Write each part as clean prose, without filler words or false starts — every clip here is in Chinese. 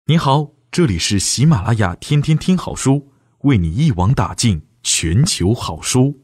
你好，这里是喜马拉雅天天听好书，为你一网打尽全球好书。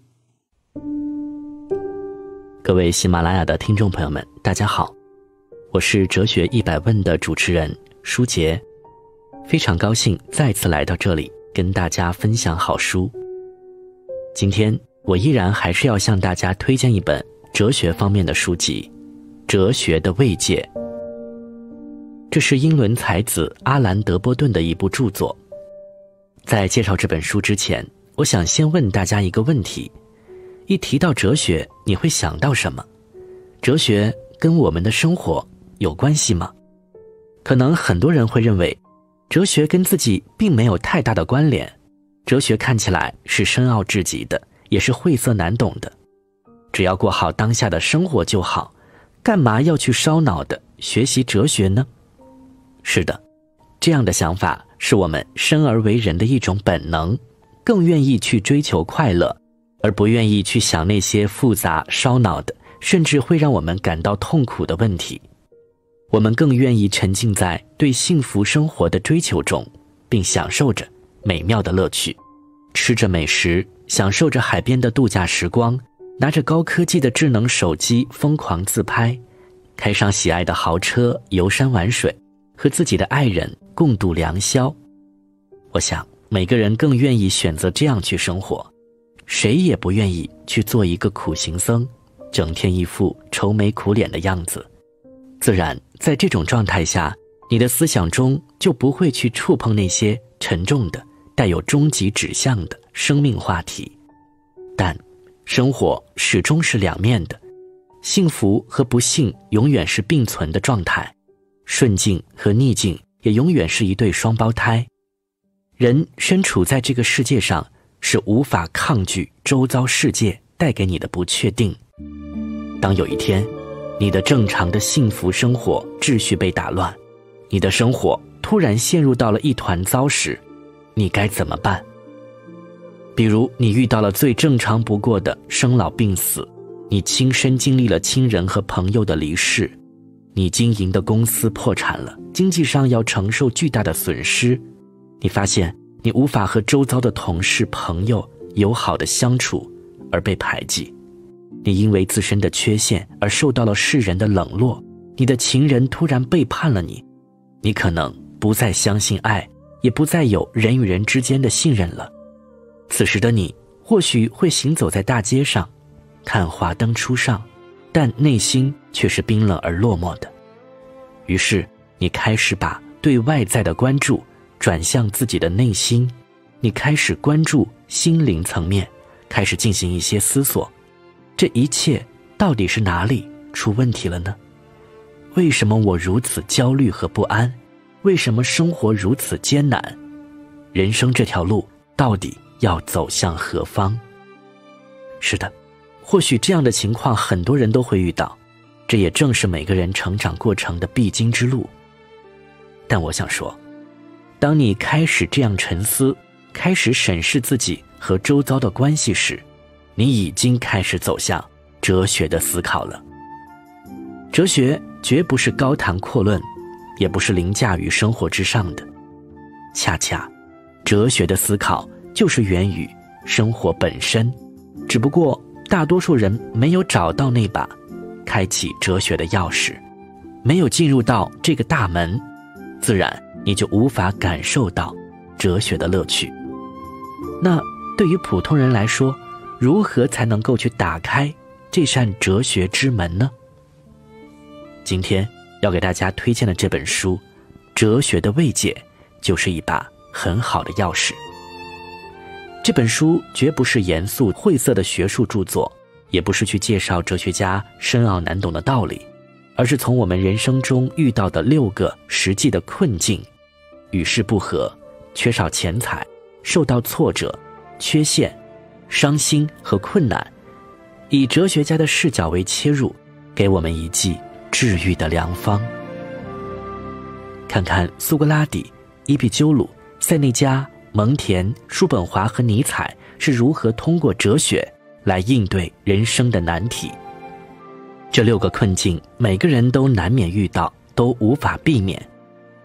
各位喜马拉雅的听众朋友们，大家好，我是哲学100问的主持人舒杰，非常高兴再次来到这里跟大家分享好书。今天我依然还是要向大家推荐一本哲学方面的书籍《哲学的慰藉》。这是英伦才子阿兰·德波顿的一部著作。在介绍这本书之前，我想先问大家一个问题：一提到哲学，你会想到什么？哲学跟我们的生活有关系吗？可能很多人会认为，哲学跟自己并没有太大的关联，哲学看起来是深奥至极的，也是晦涩难懂的。只要过好当下的生活就好，干嘛要去烧脑的学习哲学呢？是的，这样的想法是我们生而为人的一种本能，更愿意去追求快乐，而不愿意去想那些复杂烧脑的，甚至会让我们感到痛苦的问题。我们更愿意沉浸在对幸福生活的追求中，并享受着美妙的乐趣，吃着美食，享受着海边的度假时光，拿着高科技的智能手机疯狂自拍，开上喜爱的豪车游山玩水，和自己的爱人共度良宵。我想每个人更愿意选择这样去生活，谁也不愿意去做一个苦行僧，整天一副愁眉苦脸的样子。自然在这种状态下，你的思想中就不会去触碰那些沉重的带有终极指向的生命话题。但生活始终是两面的，幸福和不幸永远是并存的状态，顺境和逆境也永远是一对双胞胎。人身处在这个世界上，是无法抗拒周遭世界带给你的不确定。当有一天，你的正常的幸福生活秩序被打乱，你的生活突然陷入到了一团糟时，你该怎么办？比如你遇到了最正常不过的生老病死，你亲身经历了亲人和朋友的离世，你经营的公司破产了，经济上要承受巨大的损失，你发现你无法和周遭的同事朋友友好的相处而被排挤，你因为自身的缺陷而受到了世人的冷落，你的情人突然背叛了你，你可能不再相信爱，也不再有人与人之间的信任了。此时的你或许会行走在大街上，看华灯初上，但内心却是冰冷而落寞的。于是你开始把对外在的关注转向自己的内心，你开始关注心灵层面，开始进行一些思索，这一切到底是哪里出问题了呢？为什么我如此焦虑和不安？为什么生活如此艰难？人生这条路到底要走向何方？是的，或许这样的情况很多人都会遇到，这也正是每个人成长过程的必经之路。但我想说，当你开始这样沉思，开始审视自己和周遭的关系时，你已经开始走向哲学的思考了。哲学绝不是高谈阔论，也不是凌驾于生活之上的，恰恰哲学的思考就是源于生活本身，只不过大多数人没有找到那把开启哲学的钥匙，没有进入到这个大门，自然你就无法感受到哲学的乐趣。那对于普通人来说，如何才能够去打开这扇哲学之门呢？今天要给大家推荐的这本书《哲学的慰藉》就是一把很好的钥匙。这本书绝不是严肃晦涩的学术著作，也不是去介绍哲学家深奥难懂的道理，而是从我们人生中遇到的6个实际的困境，与世不合，缺少钱财，受到挫折，缺陷，伤心和困难，以哲学家的视角为切入，给我们一剂治愈的良方。看看苏格拉底、伊壁鸠鲁、塞内加、蒙恬、叔本华和尼采是如何通过哲学来应对人生的难题。这6个困境每个人都难免遇到，都无法避免，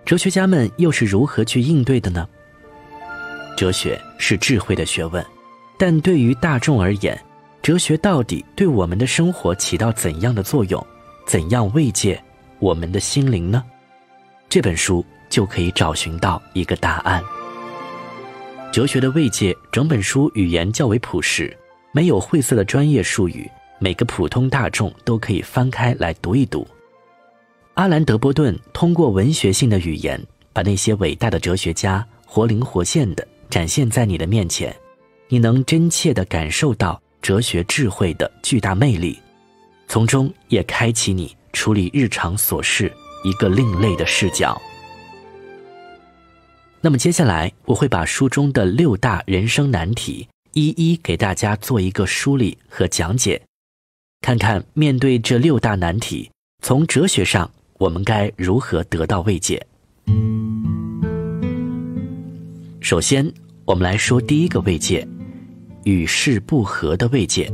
哲学家们又是如何去应对的呢？哲学是智慧的学问，但对于大众而言，哲学到底对我们的生活起到怎样的作用，怎样慰藉我们的心灵呢？这本书就可以找寻到一个答案。哲学的慰藉整本书语言较为朴实，没有晦涩的专业术语，每个普通大众都可以翻开来读一读。阿兰·德波顿通过文学性的语言，把那些伟大的哲学家活灵活现地展现在你的面前，你能真切地感受到哲学智慧的巨大魅力，从中也开启你处理日常琐事一个另类的视角。那么接下来我会把书中的6大人生难题一一给大家做一个梳理和讲解，看看面对这6大难题，从哲学上我们该如何得到慰藉。首先，我们来说第一个慰藉，与世不合的慰藉。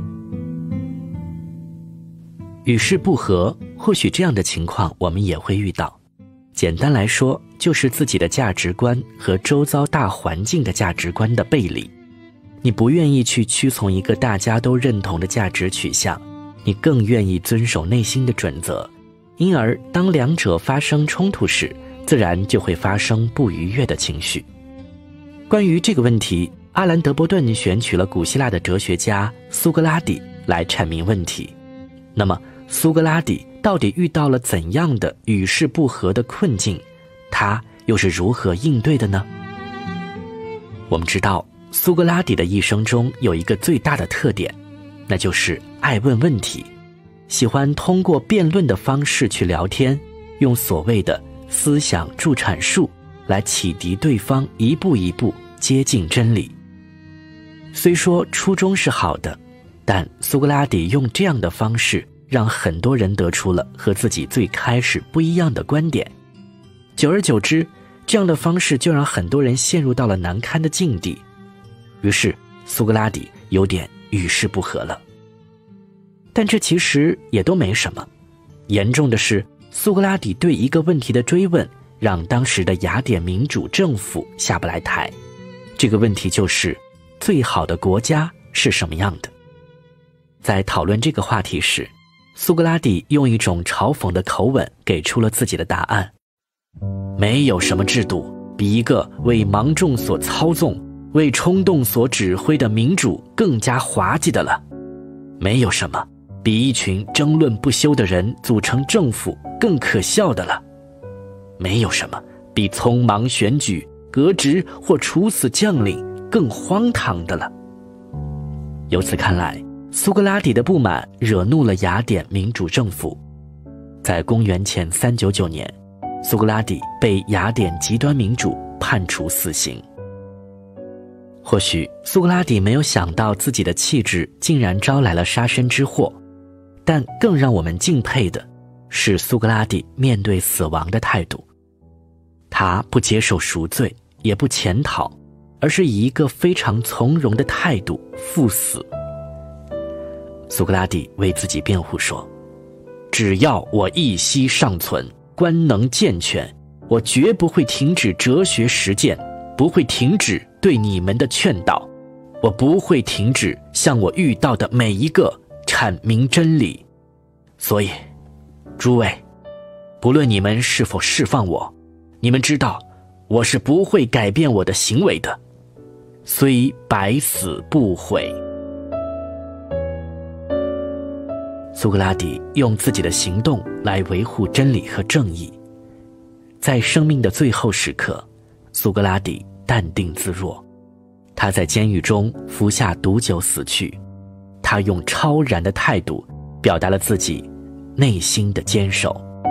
与世不合，或许这样的情况我们也会遇到。简单来说，就是自己的价值观和周遭大环境的价值观的背离。你不愿意去屈从一个大家都认同的价值取向，你更愿意遵守内心的准则，因而当两者发生冲突时，自然就会发生不愉悦的情绪。关于这个问题，阿兰·德波顿选取了古希腊的哲学家苏格拉底来阐明问题。那么苏格拉底到底遇到了怎样的与世不合的困境？他又是如何应对的呢？我们知道苏格拉底的一生中有一个最大的特点，那就是爱问问题，喜欢通过辩论的方式去聊天，用所谓的思想助阐述来启迪对方一步一步接近真理。虽说初衷是好的，但苏格拉底用这样的方式让很多人得出了和自己最开始不一样的观点。久而久之，这样的方式就让很多人陷入到了难堪的境地，于是苏格拉底有点与世不合了。但这其实也都没什么，严重的是苏格拉底对一个问题的追问，让当时的雅典民主政府下不来台。这个问题就是最好的国家是什么样的？在讨论这个话题时，苏格拉底用一种嘲讽的口吻给出了自己的答案：没有什么制度比一个为盲众所操纵、为冲动所指挥的民主更加滑稽的了。没有什么比一群争论不休的人组成政府更可笑的了。没有什么比匆忙选举、革职或处死将领更荒唐的了。由此看来，苏格拉底的不满惹怒了雅典民主政府。在公元前399年，苏格拉底被雅典极端民主判处死刑。或许苏格拉底没有想到自己的气质竟然招来了杀身之祸，但更让我们敬佩的是苏格拉底面对死亡的态度。他不接受赎罪，也不潜逃，而是以一个非常从容的态度赴死。苏格拉底为自己辩护说，只要我一息尚存，官能健全，我绝不会停止哲学实践，不会停止对你们的劝导，我不会停止向我遇到的每一个阐明真理。所以诸位，不论你们是否释放我，你们知道我是不会改变我的行为的，虽百死不悔。苏格拉底用自己的行动来维护真理和正义。在生命的最后时刻，苏格拉底淡定自若，他在监狱中服下毒酒死去。他用超然的态度表达了自己内心的坚守。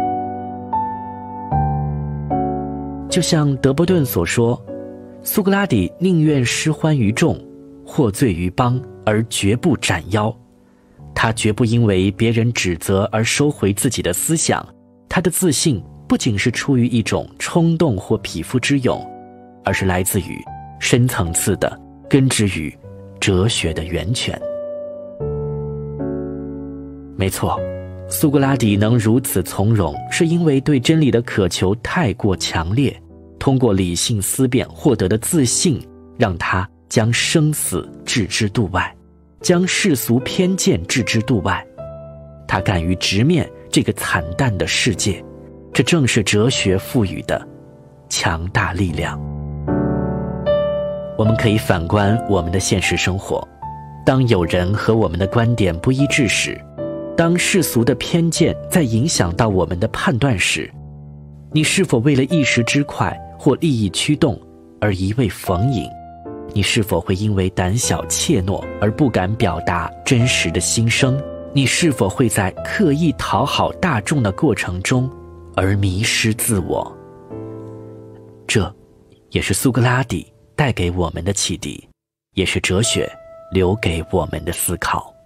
就像德波顿所说，苏格拉底宁愿失欢于众，获罪于邦，而绝不斩妖。他绝不因为别人指责而收回自己的思想，他的自信不仅是出于一种冲动或匹夫之勇，而是来自于深层次的根植于哲学的源泉。没错， 苏格拉底能如此从容，是因为对真理的渴求太过强烈，通过理性思辨获得的自信，让他将生死置之度外，将世俗偏见置之度外。他敢于直面这个惨淡的世界，这正是哲学赋予的强大力量。我们可以反观我们的现实生活，当有人和我们的观点不一致时，当世俗的偏见在影响到我们的判断时，你是否为了一时之快或利益驱动而一味逢迎？你是否会因为胆小怯懦而不敢表达真实的心声？你是否会在刻意讨好大众的过程中而迷失自我？这也是苏格拉底带给我们的启迪，也是哲学留给我们的思考。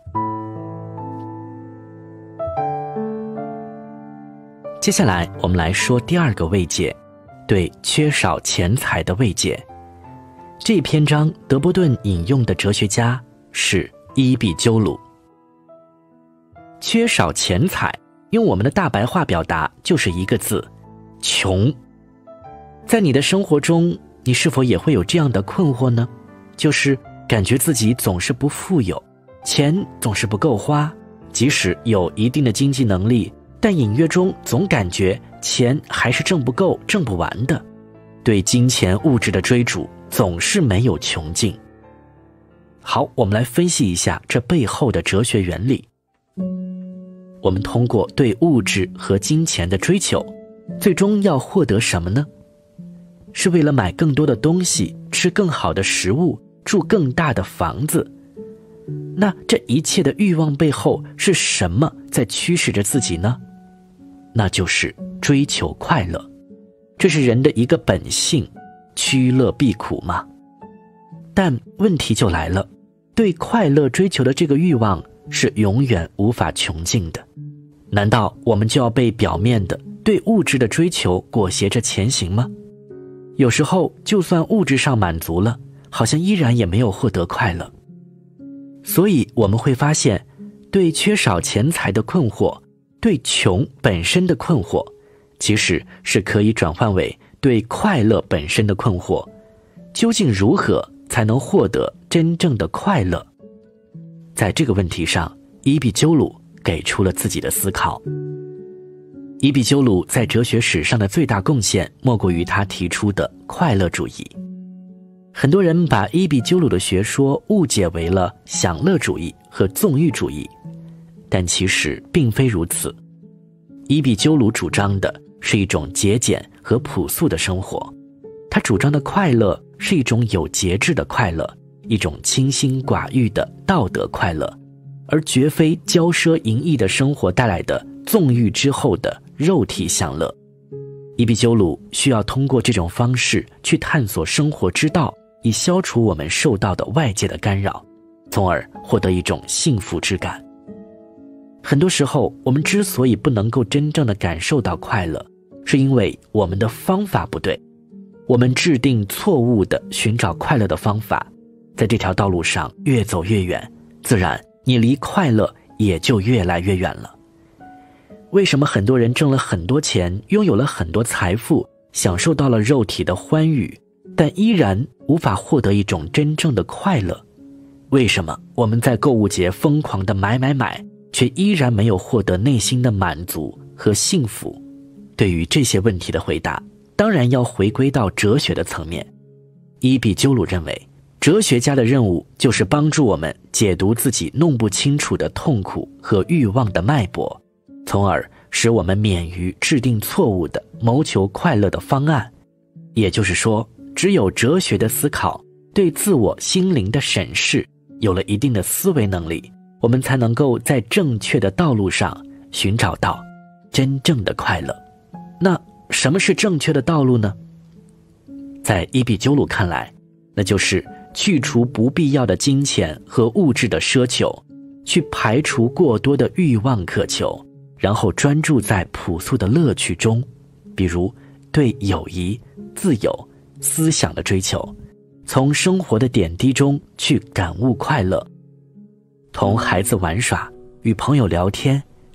接下来我们来说第二个慰藉，对缺少钱财的慰藉。这一篇章德波顿引用的哲学家是伊壁鸠鲁。缺少钱财，用我们的大白话表达就是一个字：穷。在你的生活中，你是否也会有这样的困惑呢？就是感觉自己总是不富有，钱总是不够花，即使有一定的经济能力，但隐约中总感觉钱还是挣不够、挣不完的。对金钱物质的追逐总是没有穷尽。好，我们来分析一下这背后的哲学原理。我们通过对物质和金钱的追求，最终要获得什么呢？是为了买更多的东西，吃更好的食物，住更大的房子。那这一切的欲望背后是什么在驱使着自己呢？那就是追求快乐。这是人的一个本性，趋乐避苦嘛。但问题就来了，对快乐追求的这个欲望是永远无法穷尽的。难道我们就要被表面的对物质的追求裹挟着前行吗？有时候就算物质上满足了，好像依然也没有获得快乐。所以我们会发现，对缺少钱财的困惑，对穷本身的困惑，其实是可以转换为对快乐本身的困惑。究竟如何才能获得真正的快乐？在这个问题上，伊壁鸠鲁给出了自己的思考。伊壁鸠鲁在哲学史上的最大贡献，莫过于他提出的快乐主义。很多人把伊壁鸠鲁的学说误解为了享乐主义和纵欲主义，但其实并非如此。伊壁鸠鲁主张的是一种节俭和朴素的生活，他主张的快乐是一种有节制的快乐，一种清心寡欲的道德快乐，而绝非骄奢淫逸的生活带来的纵欲之后的肉体享乐。伊壁鸠鲁需要通过这种方式去探索生活之道，以消除我们受到的外界的干扰，从而获得一种幸福之感。很多时候，我们之所以不能够真正的感受到快乐，是因为我们的方法不对，我们制定错误的寻找快乐的方法，在这条道路上越走越远，自然你离快乐也就越来越远了。为什么很多人挣了很多钱，拥有了很多财富，享受到了肉体的欢愉，但依然无法获得一种真正的快乐？为什么我们在购物节疯狂的买，却依然没有获得内心的满足和幸福？对于这些问题的回答，当然要回归到哲学的层面。伊壁鸠鲁认为，哲学家的任务就是帮助我们解读自己弄不清楚的痛苦和欲望的脉搏，从而使我们免于制定错误的谋求快乐的方案。也就是说，只有哲学的思考，对自我心灵的审视，有了一定的思维能力，我们才能够在正确的道路上寻找到真正的快乐。那什么是正确的道路呢？在伊壁鸠鲁看来，那就是去除不必要的金钱和物质的奢求，去排除过多的欲望渴求，然后专注在朴素的乐趣中，比如对友谊、自由、思想的追求，从生活的点滴中去感悟快乐。同孩子玩耍，与朋友聊天，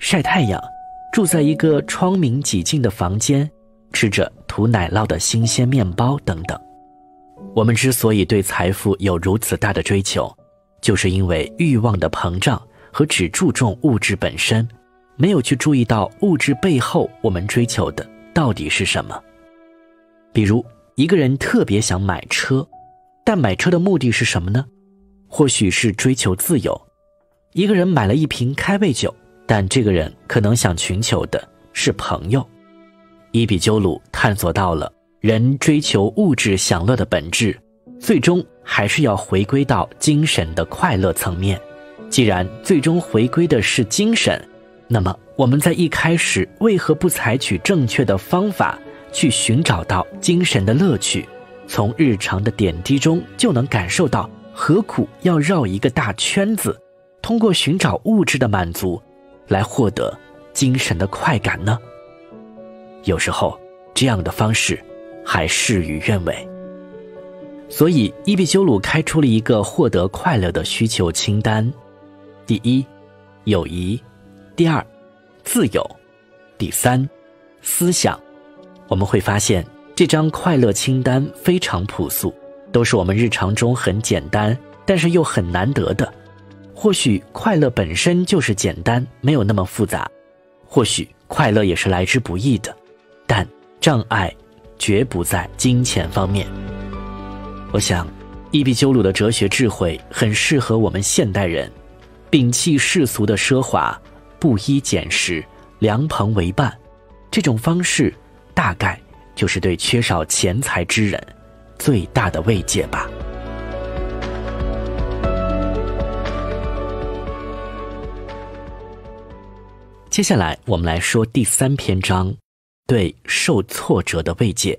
晒太阳，住在一个窗明几净的房间，吃着涂奶酪的新鲜面包等等。我们之所以对财富有如此大的追求，就是因为欲望的膨胀和只注重物质本身，没有去注意到物质背后我们追求的到底是什么。比如一个人特别想买车，但买车的目的是什么呢？或许是追求自由。一个人买了一瓶开胃酒，但这个人可能想寻求的是朋友。伊比鸠鲁探索到了人追求物质享乐的本质，最终还是要回归到精神的快乐层面。既然最终回归的是精神，那么我们在一开始为何不采取正确的方法去寻找到精神的乐趣？从日常的点滴中就能感受到，何苦要绕一个大圈子，通过寻找物质的满足来获得精神的快感呢？有时候这样的方式还事与愿违。所以伊比鸠鲁开出了一个获得快乐的需求清单：第一，友谊；第二，自由；第三，思想。我们会发现这张快乐清单非常朴素，都是我们日常中很简单但是又很难得的。或许快乐本身就是简单，没有那么复杂，或许快乐也是来之不易的，但障碍绝不在金钱方面。我想伊比鸠鲁的哲学智慧很适合我们现代人，摒弃世俗的奢华，布衣简食，良朋为伴，这种方式大概就是对缺少钱财之人最大的慰藉吧。接下来我们来说第3篇章，对受挫折的慰藉。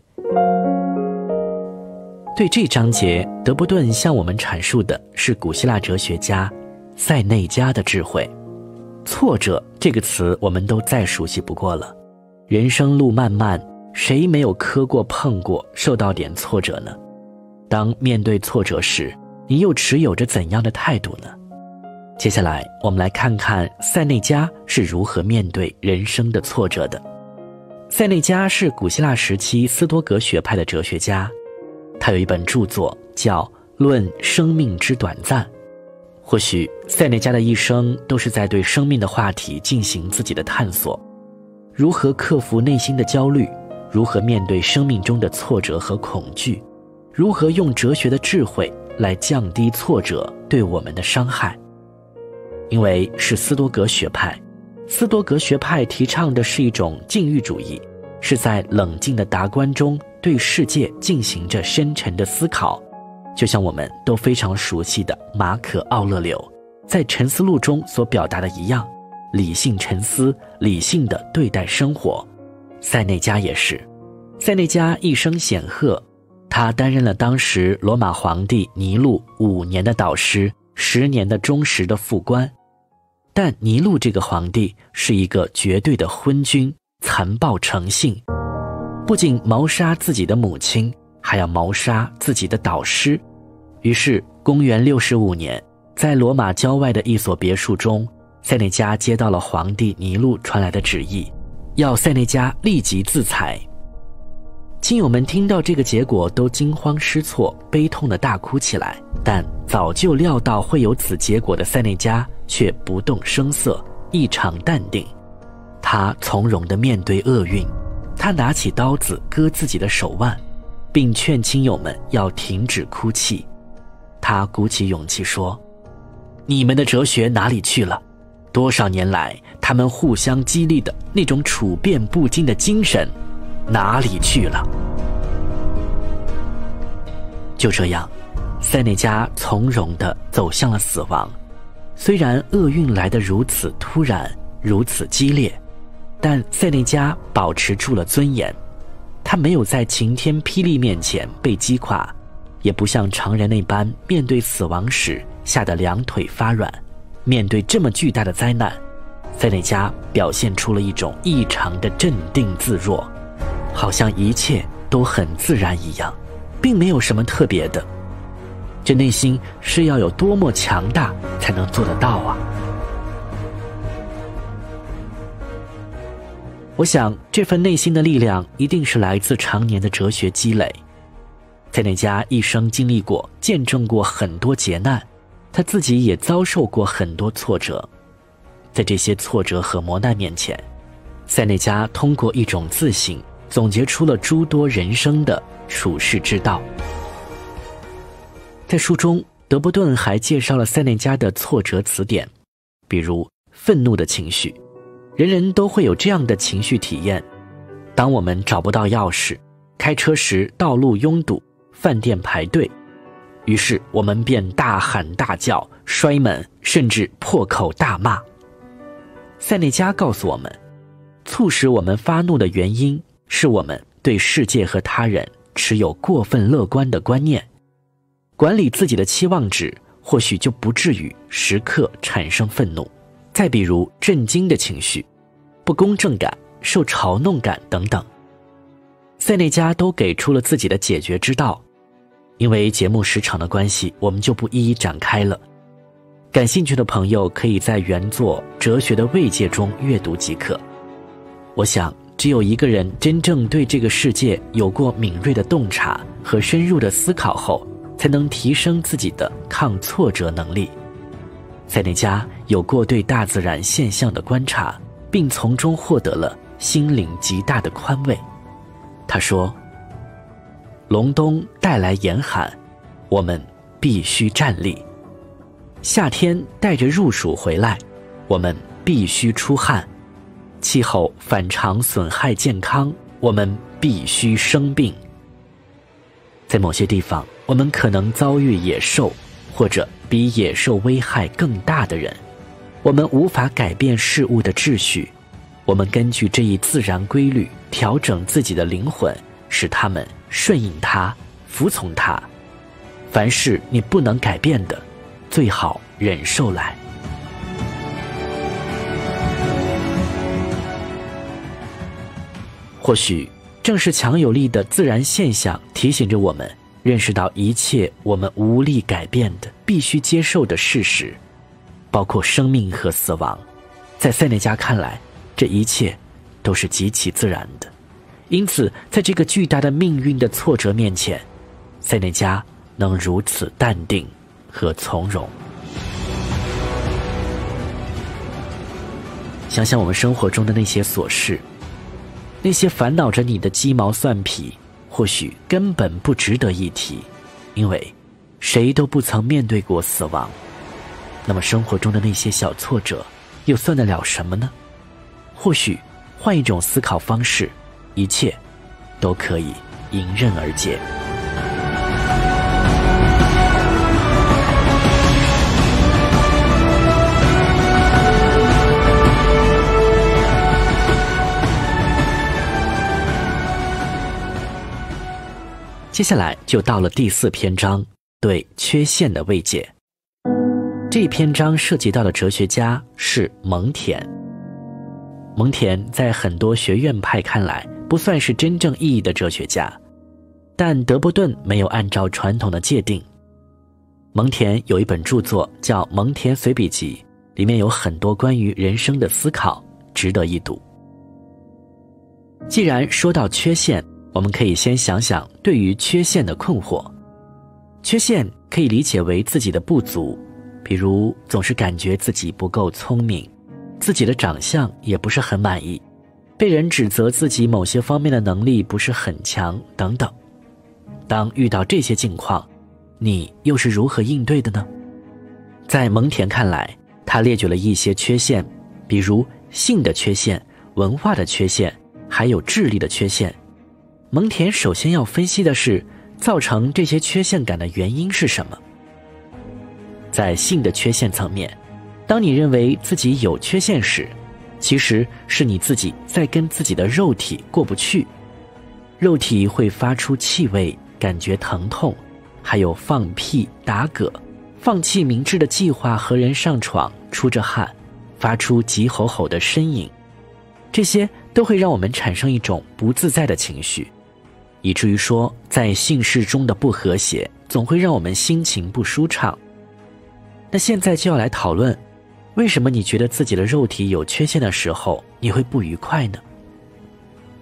对这章节，德伯顿向我们阐述的是古希腊哲学家塞内加的智慧。挫折这个词我们都再熟悉不过了，人生路漫漫，谁没有磕过碰过，受到点挫折呢？当面对挫折时，你又持有着怎样的态度呢？接下来我们来看看塞内加是如何面对人生的挫折的。塞内加是古希腊时期斯多葛学派的哲学家，他有一本著作叫《论生命之短暂》。或许塞内加的一生都是在对生命的话题进行自己的探索，如何克服内心的焦虑，如何面对生命中的挫折和恐惧，如何用哲学的智慧来降低挫折对我们的伤害。因为是斯多葛学派，斯多葛学派提倡的是一种禁欲主义，是在冷静的达观中对世界进行着深沉的思考，就像我们都非常熟悉的马可·奥勒留在《沉思录》中所表达的一样，理性沉思，理性地对待生活。塞内加也是。塞内加一生显赫，他担任了当时罗马皇帝尼禄5年的导师，10年的忠实的副官。但尼禄这个皇帝是一个绝对的昏君，残暴成性，不仅谋杀自己的母亲，还要谋杀自己的导师。于是公元65年，在罗马郊外的一所别墅中，塞内加接到了皇帝尼禄传来的旨意，要塞内加立即自裁。亲友们听到这个结果都惊慌失措，悲痛地大哭起来，但早就料到会有此结果的塞内加却不动声色，异常淡定。他从容地面对厄运，他拿起刀子割自己的手腕，并劝亲友们要停止哭泣。他鼓起勇气说：你们的哲学哪里去了？多少年来他们互相激励的那种处变不惊的精神哪里去了？就这样，塞内加从容地走向了死亡。虽然厄运来得如此突然，如此激烈，但塞内加保持住了尊严。他没有在晴天霹雳面前被击垮，也不像常人那般面对死亡时吓得两腿发软。面对这么巨大的灾难，塞内加表现出了一种异常的镇定自若，好像一切都很自然一样，并没有什么特别的。这内心是要有多么强大才能做得到啊！ 我想这份内心的力量一定是来自常年的哲学积累。塞内加一生经历过、见证过很多劫难，他自己也遭受过很多挫折。在这些挫折和磨难面前，塞内加通过一种自省，总结出了诸多人生的处世之道。在书中，德伯顿还介绍了塞内加的挫折词典，比如愤怒的情绪。人人都会有这样的情绪体验：当我们找不到钥匙，开车时道路拥堵，饭店排队，于是我们便大喊大叫，摔门，甚至破口大骂。塞内加告诉我们，促使我们发怒的原因是我们对世界和他人持有过分乐观的观念。管理自己的期望值，或许就不至于时刻产生愤怒。再比如震惊的情绪、不公正感、受嘲弄感等等，塞内加都给出了自己的解决之道。因为节目时长的关系，我们就不一一展开了。感兴趣的朋友可以在原作《哲学的慰藉》中阅读即可。我想，只有一个人真正对这个世界有过敏锐的洞察和深入的思考后，才能提升自己的抗挫折能力。塞内加有过对大自然现象的观察，并从中获得了心灵极大的宽慰。他说，隆冬带来严寒，我们必须站立；夏天带着入暑回来，我们必须出汗；气候反常损害健康，我们必须生病。在某些地方，我们可能遭遇野兽，或者比野兽危害更大的人。我们无法改变事物的秩序，我们根据这一自然规律调整自己的灵魂，使他们顺应它，服从它。凡是你不能改变的，最好忍受来。或许正是强有力的自然现象提醒着我们认识到一切我们无力改变的必须接受的事实，包括生命和死亡。在塞内加看来，这一切都是极其自然的。因此在这个巨大的命运的挫折面前，塞内加能如此淡定和从容。想想我们生活中的那些琐事，那些烦恼着你的鸡毛蒜皮，或许根本不值得一提，因为谁都不曾面对过死亡。那么生活中的那些小挫折又算得了什么呢？或许换一种思考方式，一切都可以迎刃而解。接下来就到了第4篇章，对缺陷的慰藉。这一篇章涉及到的哲学家是蒙恬。蒙恬在很多学院派看来不算是真正意义的哲学家，但德伯顿没有按照传统的界定。蒙恬有一本著作叫《蒙恬随笔集》，里面有很多关于人生的思考，值得一读。既然说到缺陷，我们可以先想想对于缺陷的困惑。缺陷可以理解为自己的不足，比如总是感觉自己不够聪明，自己的长相也不是很满意，被人指责自己某些方面的能力不是很强等等。当遇到这些境况，你又是如何应对的呢？在蒙恬看来，他列举了一些缺陷，比如性的缺陷、文化的缺陷，还有智力的缺陷。蒙恬首先要分析的是，造成这些缺陷感的原因是什么。在性的缺陷层面，当你认为自己有缺陷时，其实是你自己在跟自己的肉体过不去。肉体会发出气味，感觉疼痛，还有放屁、打嗝，放弃明智的计划和人上床，出着汗，发出急吼吼的呻吟，这些都会让我们产生一种不自在的情绪，以至于说在性事中的不和谐总会让我们心情不舒畅。那现在就要来讨论，为什么你觉得自己的肉体有缺陷的时候你会不愉快呢？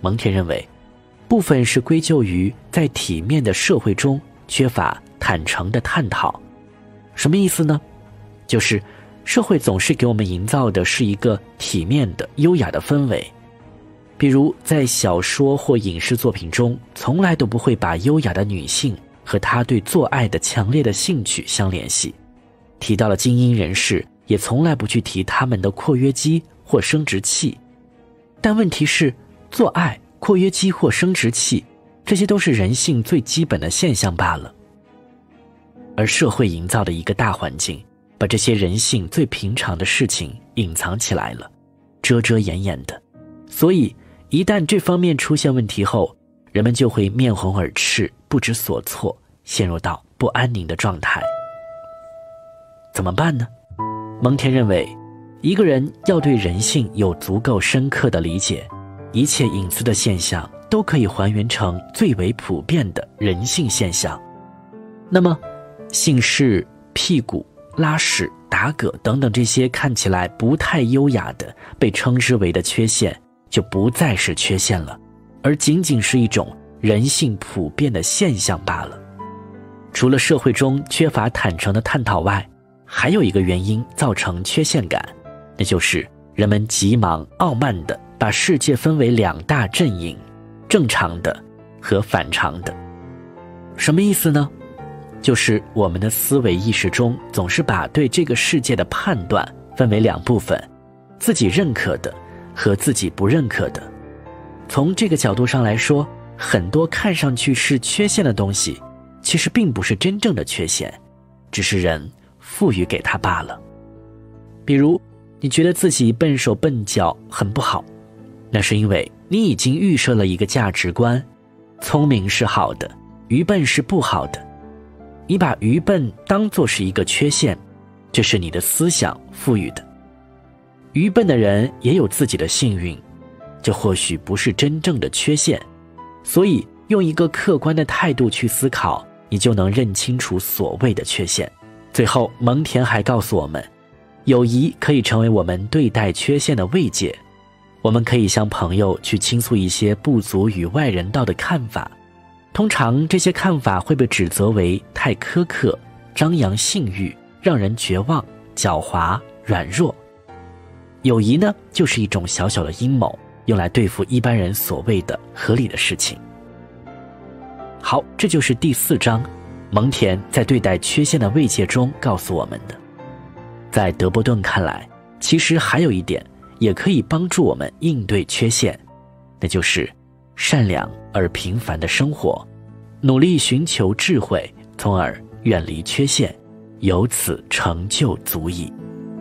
蒙恬认为，部分是归咎于在体面的社会中缺乏坦诚的探讨。什么意思呢？就是社会总是给我们营造的是一个体面的、优雅的氛围。比如在小说或影视作品中，从来都不会把优雅的女性和她对做爱的强烈的兴趣相联系。提到了精英人士，也从来不去提他们的括约肌或生殖器。但问题是，做爱、括约肌或生殖器，这些都是人性最基本的现象罢了。而社会营造的一个大环境，把这些人性最平常的事情隐藏起来了，遮遮掩掩的。所以一旦这方面出现问题后，人们就会面红耳赤，不知所措，陷入到不安宁的状态。怎么办呢？蒙恬认为，一个人要对人性有足够深刻的理解，一切隐私的现象都可以还原成最为普遍的人性现象。那么性事、屁股、拉屎、打嗝等等这些看起来不太优雅的被称之为的缺陷，就不再是缺陷了，而仅仅是一种人性普遍的现象罢了。除了社会中缺乏坦诚的探讨外，还有一个原因造成缺陷感，那就是人们急忙傲慢地把世界分为两大阵营，正常的和反常的。什么意思呢？就是我们的思维意识中总是把对这个世界的判断分为两部分，自己认可的和自己不认可的。从这个角度上来说，很多看上去是缺陷的东西，其实并不是真正的缺陷，只是人赋予给它罢了。比如你觉得自己笨手笨脚很不好，那是因为你已经预设了一个价值观，聪明是好的，愚笨是不好的。你把愚笨当作是一个缺陷，这是你的思想赋予的。愚笨的人也有自己的幸运，这或许不是真正的缺陷，所以用一个客观的态度去思考，你就能认清楚所谓的缺陷。最后蒙恬还告诉我们，友谊可以成为我们对待缺陷的慰藉，我们可以向朋友去倾诉一些不足与外人道的看法，通常这些看法会被指责为太苛刻、张扬性欲、让人绝望、狡猾、软弱。友谊呢，就是一种小小的阴谋，用来对付一般人所谓的合理的事情。好，这就是第4章，蒙恬在对待缺陷的慰藉中告诉我们的。在德伯顿看来，其实还有一点也可以帮助我们应对缺陷，那就是善良而平凡的生活，努力寻求智慧，从而远离缺陷，由此成就足矣。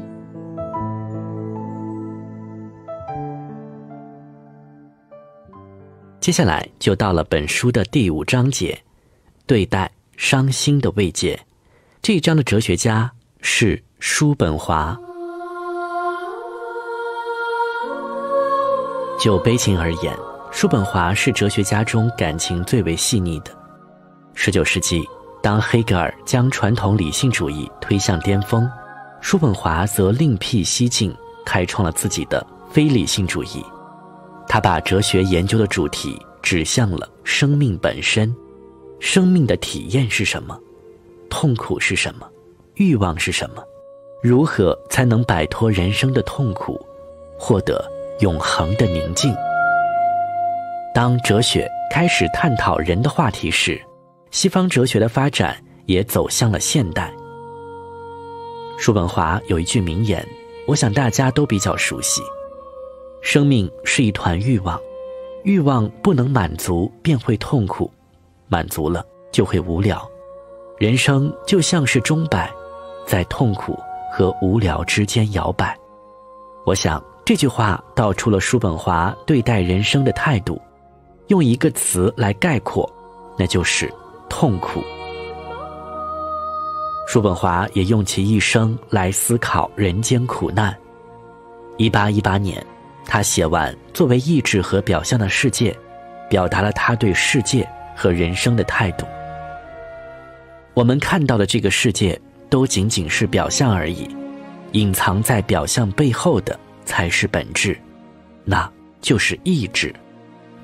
接下来就到了本书的第5章节，对待伤心的慰藉。这一章的哲学家是叔本华。就悲情而言，叔本华是哲学家中感情最为细腻的。19世纪，当黑格尔将传统理性主义推向巅峰，叔本华则另辟蹊径，开创了自己的非理性主义。他把哲学研究的主题指向了生命本身，生命的体验是什么？痛苦是什么？欲望是什么？如何才能摆脱人生的痛苦，获得永恒的宁静？当哲学开始探讨人的话题时，西方哲学的发展也走向了现代。叔本华有一句名言，我想大家都比较熟悉：生命是一团欲望，欲望不能满足便会痛苦，满足了就会无聊。人生就像是钟摆，在痛苦和无聊之间摇摆。我想这句话道出了叔本华对待人生的态度，用一个词来概括，那就是痛苦。叔本华也用其一生来思考人间苦难。1818年，他写完作为意志和表象的世界，表达了他对世界和人生的态度。我们看到的这个世界都仅仅是表象而已，隐藏在表象背后的才是本质，那就是意志。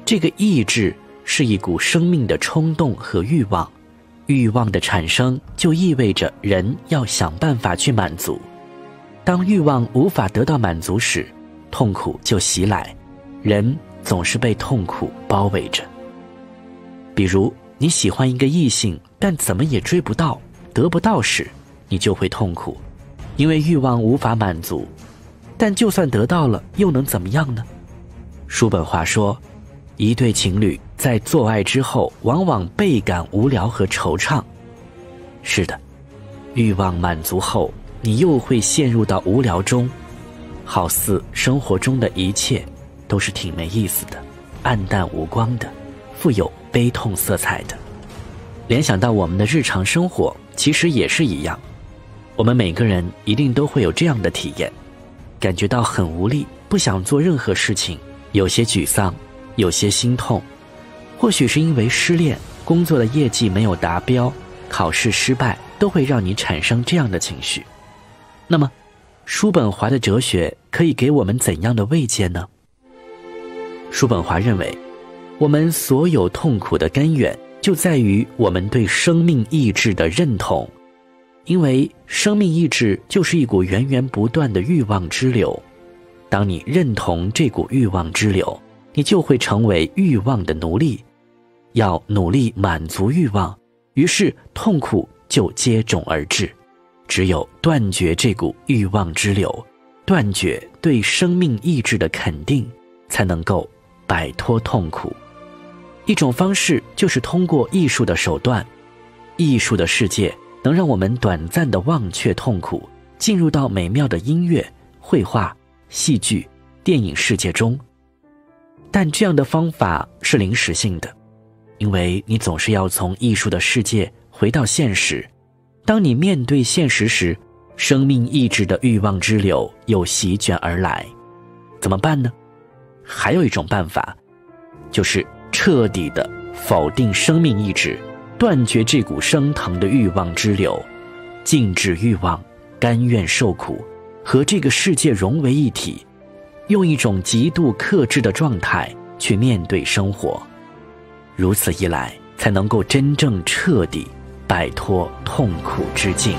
这个意志是一股生命的冲动和欲望，欲望的产生就意味着人要想办法去满足。当欲望无法得到满足时，痛苦就袭来，人总是被痛苦包围着。比如你喜欢一个异性，但怎么也追不到，得不到时，你就会痛苦，因为欲望无法满足。但就算得到了，又能怎么样呢？叔本华说，一对情侣在做爱之后往往倍感无聊和惆怅。是的，欲望满足后，你又会陷入到无聊中，好似生活中的一切都是挺没意思的，暗淡无光的，富有悲痛色彩的。联想到我们的日常生活，其实也是一样。我们每个人一定都会有这样的体验，感觉到很无力，不想做任何事情，有些沮丧，有些心痛。或许是因为失恋，工作的业绩没有达标，考试失败，都会让你产生这样的情绪。那么叔本华的哲学可以给我们怎样的慰藉呢？叔本华认为，我们所有痛苦的根源就在于我们对生命意志的认同。因为生命意志就是一股源源不断的欲望之流，当你认同这股欲望之流，你就会成为欲望的奴隶，要努力满足欲望，于是痛苦就接踵而至。只有断绝这股欲望之流，断绝对生命意志的肯定，才能够摆脱痛苦。一种方式就是通过艺术的手段，艺术的世界能让我们短暂地忘却痛苦，进入到美妙的音乐、绘画、戏剧、电影世界中。但这样的方法是临时性的，因为你总是要从艺术的世界回到现实。当你面对现实时，生命意志的欲望之流又席卷而来。怎么办呢？还有一种办法，就是彻底地否定生命意志，断绝这股升腾的欲望之流，禁止欲望，甘愿受苦，和这个世界融为一体，用一种极度克制的状态去面对生活。如此一来，才能够真正彻底摆脱痛苦之境。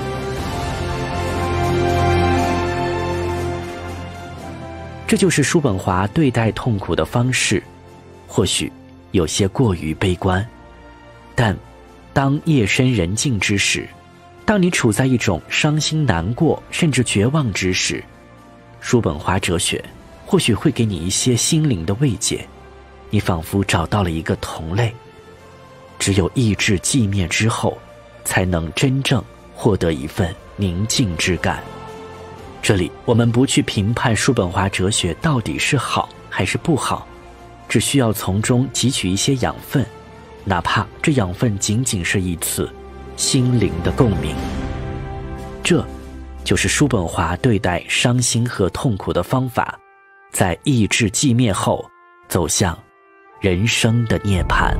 这就是叔本华对待痛苦的方式，或许有些过于悲观，但当夜深人静之时，当你处在一种伤心难过甚至绝望之时，叔本华哲学或许会给你一些心灵的慰藉，你仿佛找到了一个同类。只有意志寂灭之后，才能真正获得一份宁静之感。这里我们不去评判叔本华哲学到底是好还是不好，只需要从中汲取一些养分，哪怕这养分仅仅是一次心灵的共鸣。这就是叔本华对待伤心和痛苦的方法，在意志寂灭后走向人生的涅槃。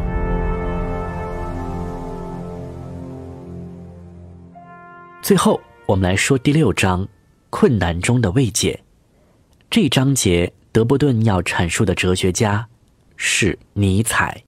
最后我们来说第6章，困难中的慰藉。这一章节德伯顿要阐述的哲学家是尼采。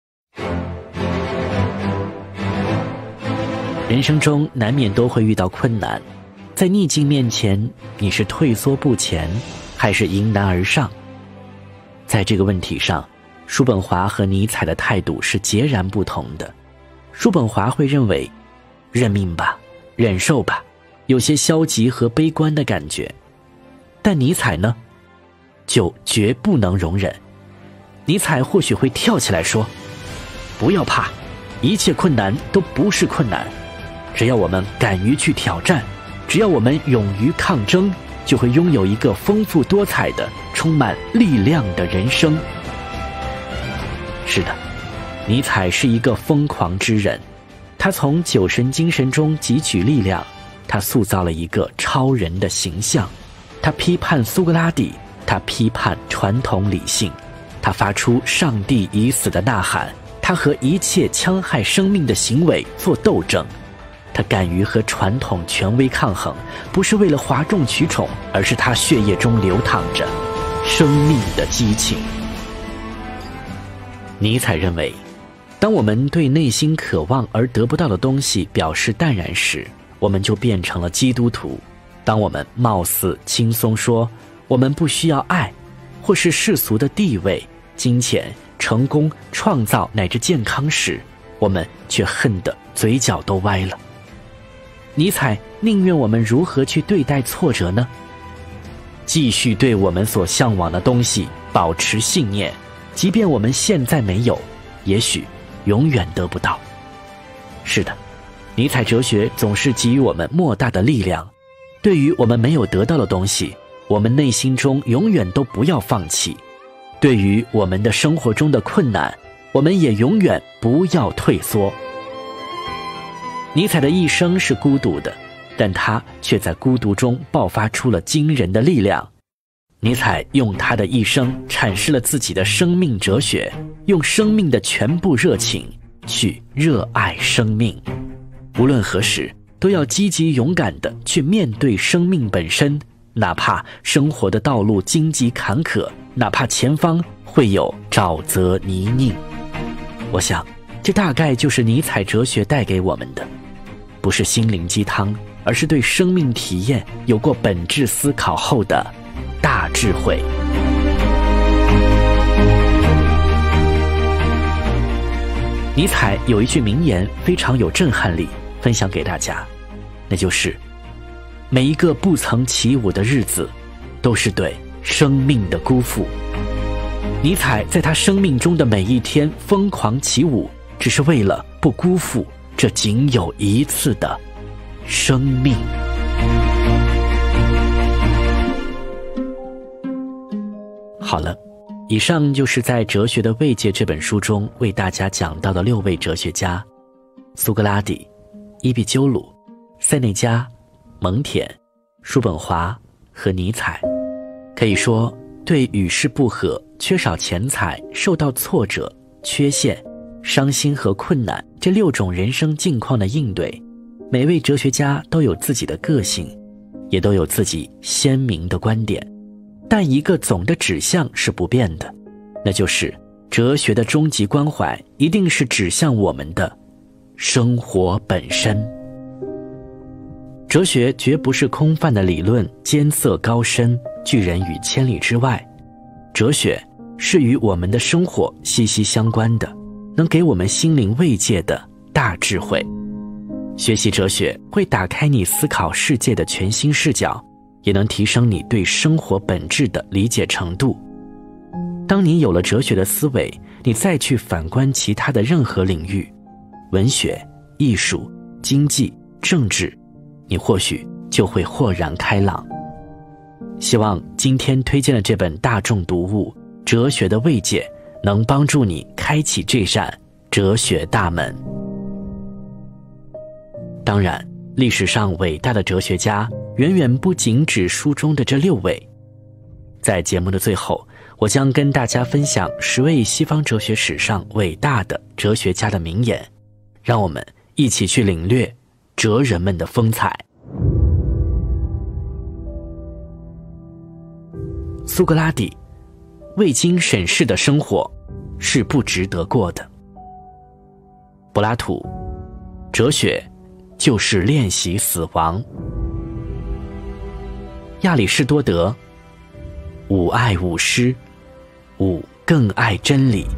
人生中难免都会遇到困难，在逆境面前，你是退缩不前，还是迎难而上？在这个问题上，叔本华和尼采的态度是截然不同的。叔本华会认为，认命吧，忍受吧，有些消极和悲观的感觉。但尼采呢，就绝不能容忍。尼采或许会跳起来说，不要怕，一切困难都不是困难，只要我们敢于去挑战，只要我们勇于抗争，就会拥有一个丰富多彩的、充满力量的人生。是的，尼采是一个疯狂之人，他从酒神精神中汲取力量，他塑造了一个超人的形象，他批判苏格拉底，他批判传统理性，他发出上帝已死的呐喊，他和一切戕害生命的行为做斗争，他敢于和传统权威抗衡，不是为了哗众取宠，而是他血液中流淌着生命的激情。 尼采认为，当我们对内心渴望而得不到的东西表示淡然时，我们就变成了基督徒；当我们貌似轻松说我们不需要爱，或是世俗的地位、金钱、成功、创造乃至健康时，我们却恨得嘴角都歪了。尼采宁愿我们如何去对待挫折呢？继续对我们所向往的东西保持信念，即便我们现在没有，也许永远得不到。是的，尼采哲学总是给予我们莫大的力量。对于我们没有得到的东西，我们内心中永远都不要放弃；对于我们的生活中的困难，我们也永远不要退缩。尼采的一生是孤独的，但他却在孤独中爆发出了惊人的力量。尼采用他的一生阐释了自己的生命哲学，用生命的全部热情去热爱生命。无论何时，都要积极勇敢地去面对生命本身，哪怕生活的道路荆棘坎坷，哪怕前方会有沼泽泥泞。我想，这大概就是尼采哲学带给我们的，不是心灵鸡汤，而是对生命体验有过本质思考后的大智慧。尼采有一句名言非常有震撼力，分享给大家，那就是每一个不曾起舞的日子都是对生命的辜负。尼采在他生命中的每一天疯狂起舞，只是为了不辜负这仅有一次的生命。好了，以上就是在《哲学的慰藉》这本书中为大家讲到的6位哲学家：苏格拉底、伊壁鸠鲁、塞内加、蒙恬、叔本华和尼采。可以说，对与世不合、缺少钱财、受到挫折、缺陷、伤心和困难这6种人生境况的应对，每位哲学家都有自己的个性，也都有自己鲜明的观点，但一个总的指向是不变的，那就是哲学的终极关怀一定是指向我们的生活本身。哲学绝不是空泛的理论，艰涩高深，拒人于千里之外。哲学是与我们的生活息息相关的，能给我们心灵慰藉的大智慧。学习哲学会打开你思考世界的全新视角，也能提升你对生活本质的理解程度。当你有了哲学的思维，你再去反观其他的任何领域，文学、艺术、经济、政治，你或许就会豁然开朗。希望今天推荐的这本大众读物《哲学的慰藉》能帮助你开启这扇哲学大门。当然，历史上伟大的哲学家远远不仅指书中的这6位。在节目的最后，我将跟大家分享10位西方哲学史上伟大的哲学家的名言，让我们一起去领略哲人们的风采。苏格拉底，未经审视的生活是不值得过的。柏拉图，哲学就是练习死亡。亚里士多德，吾爱吾师，吾更爱真理。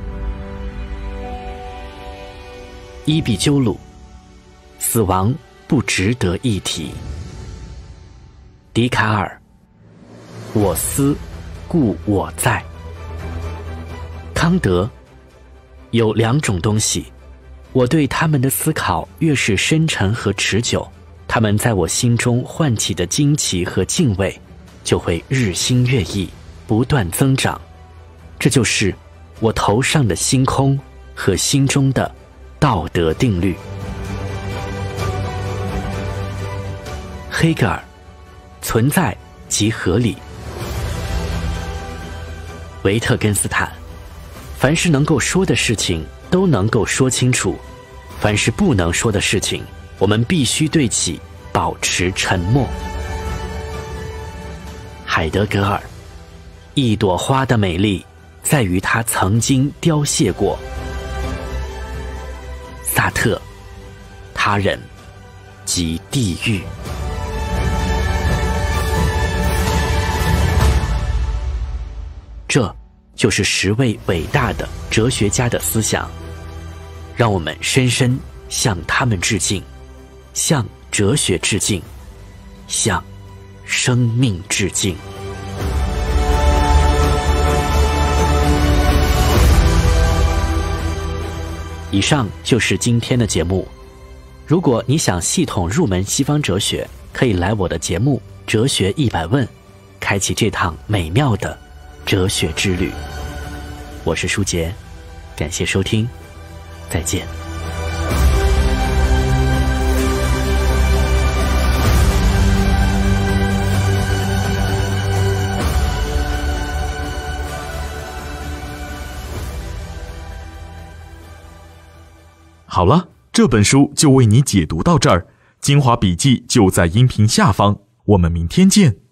伊壁鸠鲁，死亡不值得一提。笛卡尔，我思故我在。康德，有2种东西，我对他们的思考越是深沉和持久，他们在我心中唤起的惊奇和敬畏就会日新月异，不断增长。这就是我头上的星空和心中的道德定律。黑格尔，存在即合理。维特根斯坦，凡是能够说的事情都能够说清楚，凡是不能说的事情，我们必须对其保持沉默。海德格尔，一朵花的美丽在于它曾经凋谢过。萨特，他人即地狱。这就是10位伟大的哲学家的思想，让我们深深向他们致敬，向哲学致敬，向生命致敬。以上就是今天的节目。如果你想系统入门西方哲学，可以来我的节目《哲学100问》，开启这趟美妙的哲学之旅。我是舒杰，感谢收听，再见。 好了，这本书就为你解读到这儿，精华笔记就在音频下方，我们明天见。